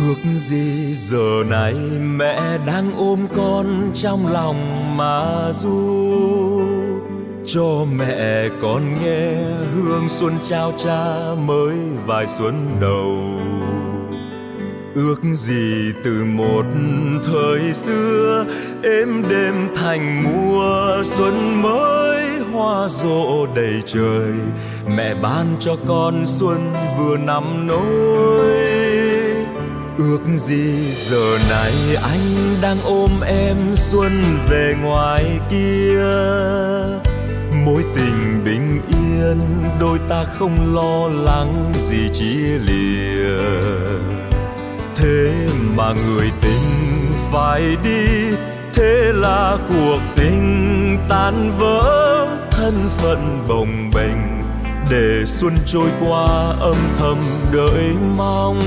Ước gì giờ này mẹ đang ôm con trong lòng mà ru, cho mẹ con nghe hương xuân trao cha mới vài xuân đầu. Ước gì từ một thời xưa êm đêm thành mùa xuân mới, hoa rộ đầy trời mẹ ban cho con xuân vừa năm nỗi. Ước gì giờ này anh đang ôm em xuân về ngoài kia, mối tình bình yên đôi ta không lo lắng gì chia lìa. Thế mà người tình phải đi, thế là cuộc tình tan vỡ, thân phận bồng bềnh để xuân trôi qua âm thầm đợi mong.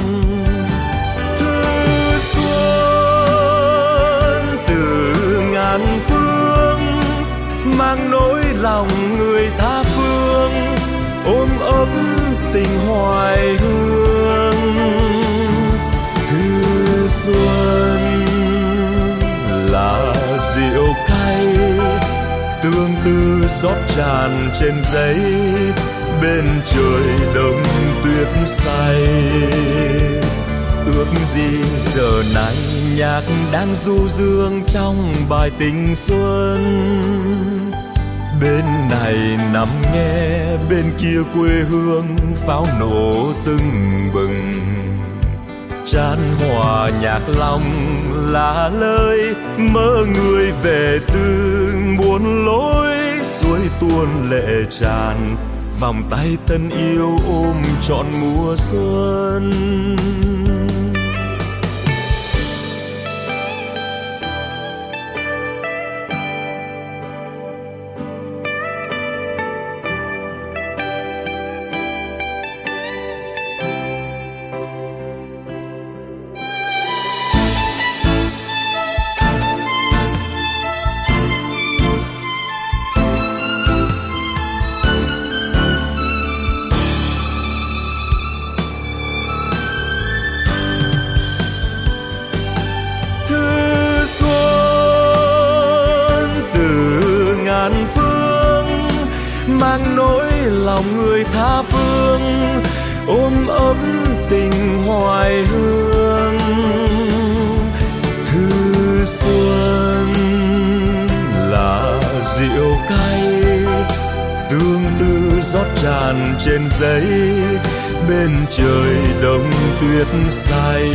Thư xuân từ ngàn phương mang nỗi lòng người tha phương, ôm ấp tình hoài hương. Thư xuân là rượu cay tương tư rót tràn trên giấy, bên trời đông tuyết say. Ước gì giờ này nhạc đang du dương trong bài tình xuân, bên này nằm nghe bên kia quê hương pháo nổ tưng bừng. Chan hòa nhạc lòng là lời mơ người về từ muôn lối, suối tuôn lệ tràn vòng tay thân yêu ôm trọn mùa xuân. Mang nỗi lòng người tha phương, ôm ấp tình hoài hương. Thư xuân là rượu cay tương tư rót tràn trên giấy, bên trời đông tuyết say.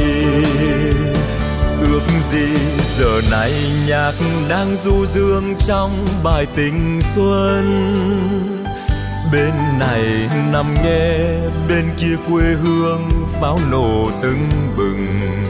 Ước gì giờ này nhạc đang du dương trong bài tình xuân, bên này nằm nghe bên kia quê hương pháo nổ tưng bừng.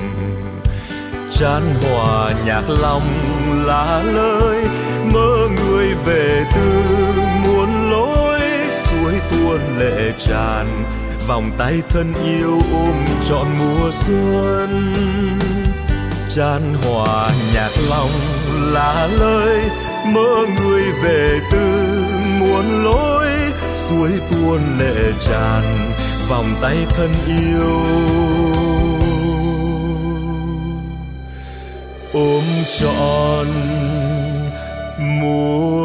Chan hòa nhạc lòng là lời mơ người về từ muôn lối, suối tuôn lệ tràn vòng tay thân yêu ôm trọn mùa xuân. Chan hòa nhạc lòng là lời mơ người về từ muôn lối, suối tuôn lệ tràn vòng tay thân yêu ôm trọn mùa